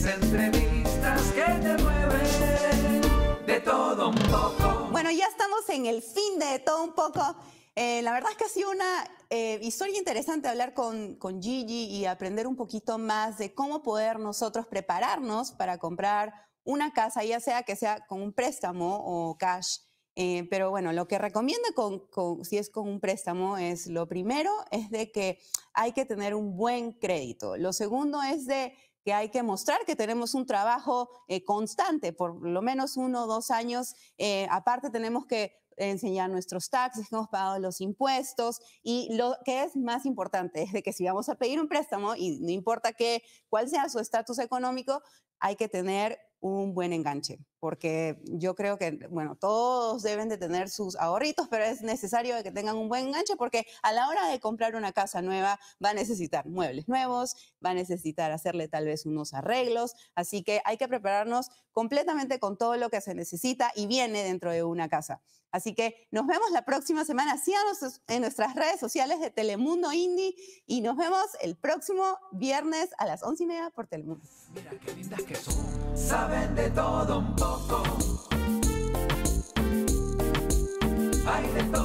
entrevistas que te mueven de todo un poco. Bueno, ya estamos en el fin de todo un poco. La verdad es que ha sido una historia interesante hablar con Gigi y aprender un poquito más de cómo poder nosotros prepararnos para comprar una casa, ya sea que sea con un préstamo o cash. Pero bueno, lo que recomienda si es con un préstamo es, lo primero es de que hay que tener un buen crédito. Lo segundo es de que hay que mostrar que tenemos un trabajo constante, por lo menos 1 o 2 años. Aparte tenemos que enseñar nuestros taxes, que hemos pagado los impuestos, y lo que es más importante es de que si vamos a pedir un préstamo, y no importa cuál sea su estatus económico, hay que tener un buen enganche, porque yo creo que, bueno, todos deben de tener sus ahorritos, pero es necesario que tengan un buen enganche, porque a la hora de comprar una casa nueva va a necesitar muebles nuevos, va a necesitar hacerle tal vez unos arreglos, así que hay que prepararnos completamente con todo lo que se necesita y viene dentro de una casa. Así que nos vemos la próxima semana. Síganos en nuestras redes sociales de Telemundo Indie y nos vemos el próximo viernes a las 11:30 por Telemundo. Mira qué lindas que son, saben de todo un poco. Hay de todo.